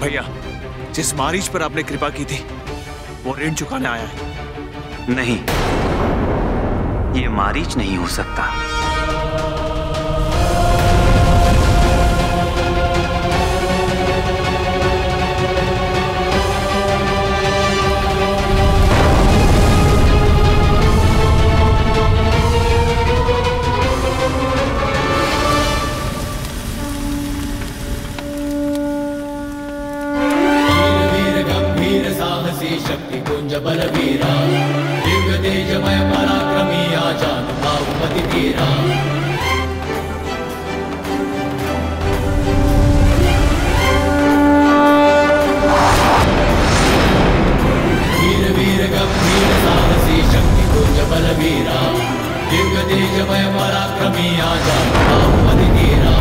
भैया, जिस मारीच पर आपने कृपा की थी वो ऋण चुकाने आया है। नहीं, ये मारीच नहीं हो सकता। शक्ति कुंज बलवीरा, दिव्य तेजमय पराक्रमी आजान बाहुपति धीरा। वीर वीर गंभीर साहसी शक्ति कुंज बलवीरा, दिव्य तेजमय पराक्रमी आजान बाहुपति धीरा।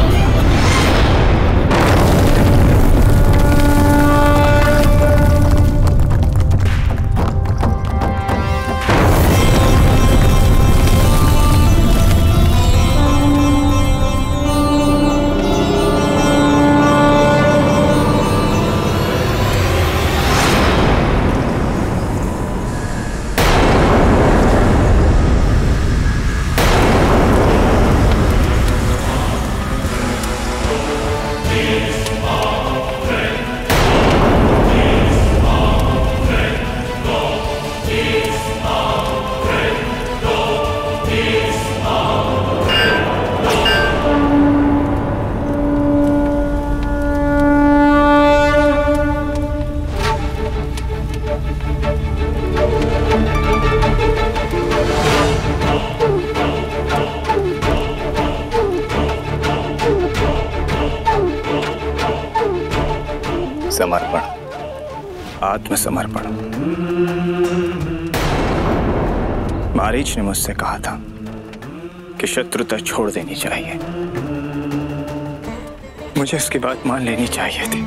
समर्पण, आत्मसमर्पण। मारीच ने मुझसे कहा था कि शत्रुता छोड़ देनी चाहिए। मुझे उसकी बात मान लेनी चाहिए थी।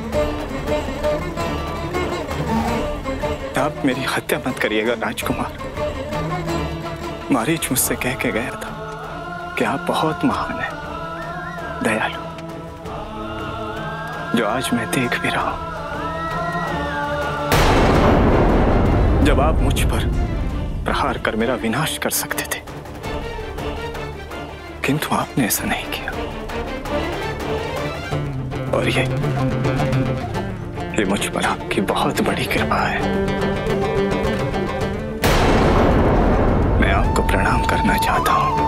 आप मेरी हत्या मत करिएगा राजकुमार। मारीच मुझसे कह के गया था कि आप बहुत महान हैं, दयालु, जो आज मैं देख भी रहा हूं। जब आप मुझ पर प्रहार कर मेरा विनाश कर सकते थे, किंतु आपने ऐसा नहीं किया। और ये मुझ पर आपकी बहुत बड़ी कृपा है। मैं आपको प्रणाम करना चाहता हूं।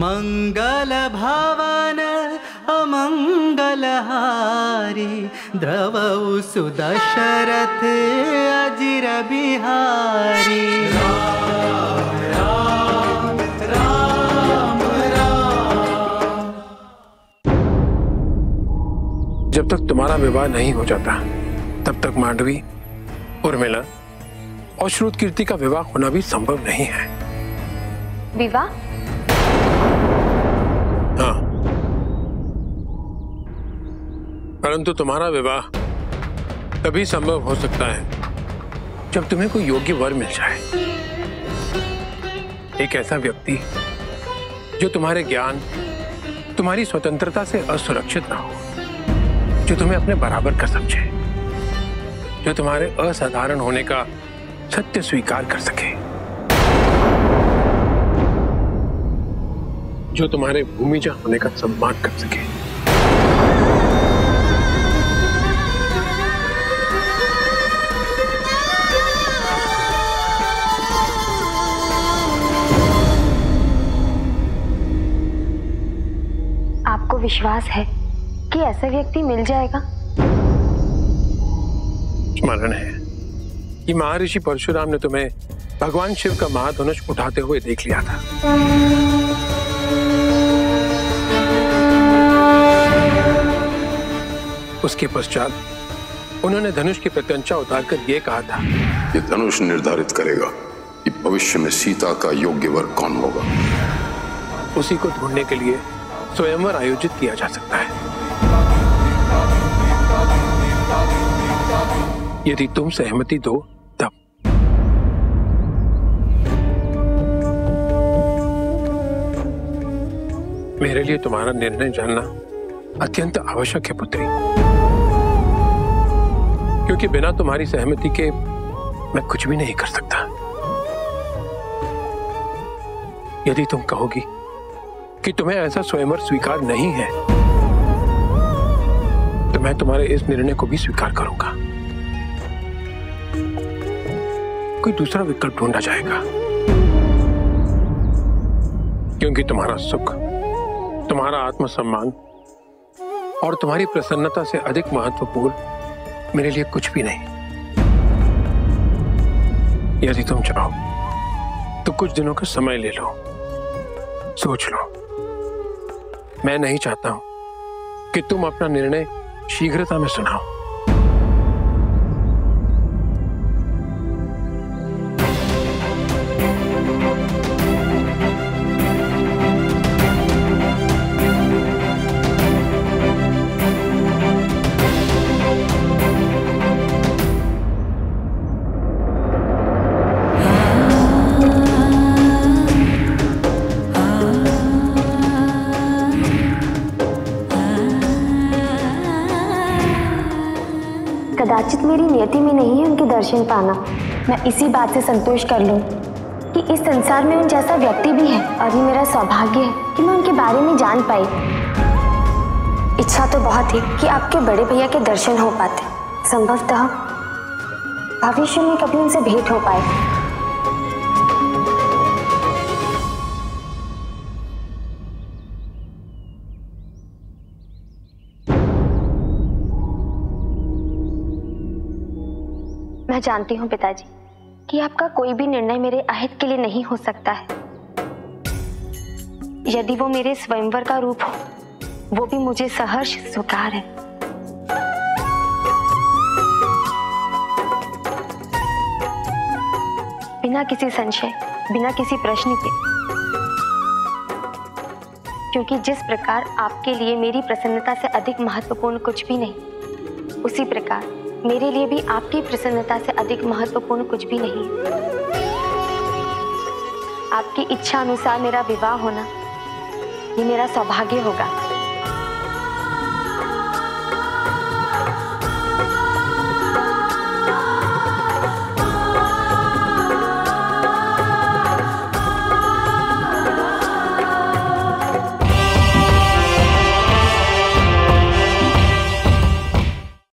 मंगल भवन अमंगलहारी द्रवौ सुदशरथ अजिर बिहारी। राम राम राम। जब तक तुम्हारा विवाह नहीं हो जाता तब तक मांडवी, उर्मिला और श्रुतकीर्ति का विवाह होना भी संभव नहीं है। विवाह? हाँ, परंतु तुम्हारा विवाह तभी संभव हो सकता है जब तुम्हें कोई योग्य वर मिल जाए। एक ऐसा व्यक्ति जो तुम्हारे ज्ञान, तुम्हारी स्वतंत्रता से असुरक्षित ना हो, जो तुम्हें अपने बराबर कर समझे, जो तुम्हारे असाधारण होने का सत्य स्वीकार कर सके, जो तुम्हारे भूमिजा होने का सम्मान कर सके। आपको विश्वास है कि ऐसा व्यक्ति मिल जाएगा? स्मरण है कि महर्षि परशुराम ने तुम्हें भगवान शिव का महाधनुष उठाते हुए देख लिया था। उसके पश्चात उन्होंने धनुष की प्रत्यंचा उतारकर यह कहा था, ये धनुष निर्धारित करेगा कि भविष्य में सीता का योग्य वर कौन होगा। उसी को ढूंढने के लिए स्वयंवर आयोजित किया जा सकता है। यदि तुम सहमति दो तब। मेरे लिए तुम्हारा निर्णय जानना अत्यंत आवश्यक है पुत्री, क्योंकि बिना तुम्हारी सहमति के मैं कुछ भी नहीं कर सकता। यदि तुम कहोगी कि तुम्हें ऐसा स्वयंवर स्वीकार नहीं है तो मैं तुम्हारे इस निर्णय को भी स्वीकार करूंगा। कोई दूसरा विकल्प ढूंढा जाएगा, क्योंकि तुम्हारा सुख, तुम्हारा आत्मसम्मान और तुम्हारी प्रसन्नता से अधिक महत्वपूर्ण मेरे लिए कुछ भी नहीं। यदि तुम चाहो तो कुछ दिनों का समय ले लो, सोच लो। मैं नहीं चाहता हूं कि तुम अपना निर्णय शीघ्रता में सुनाओ। कदाचित मेरी नियति में नहीं है उनके दर्शन पाना। मैं इसी बात से संतोष कर लूं कि इस संसार में उन जैसा व्यक्ति भी है, और ये मेरा सौभाग्य है कि मैं उनके बारे में जान पाई। इच्छा तो बहुत थी कि आपके बड़े भैया के दर्शन हो पाते, संभवतः भविष्य में कभी उनसे भेंट हो पाए। मैं जानती हूँ पिताजी कि आपका कोई भी निर्णय मेरे अहित के लिए नहीं हो सकता है। यदि वो मेरे स्वयंवर का रूप हो, वो भी मुझे सहर्ष स्वीकार है। बिना किसी संशय, बिना किसी प्रश्न के, क्योंकि जिस प्रकार आपके लिए मेरी प्रसन्नता से अधिक महत्वपूर्ण कुछ भी नहीं, उसी प्रकार मेरे लिए भी आपकी प्रसन्नता से अधिक महत्वपूर्ण कुछ भी नहीं। आपकी इच्छा अनुसार मेरा विवाह होना, ये मेरा सौभाग्य होगा।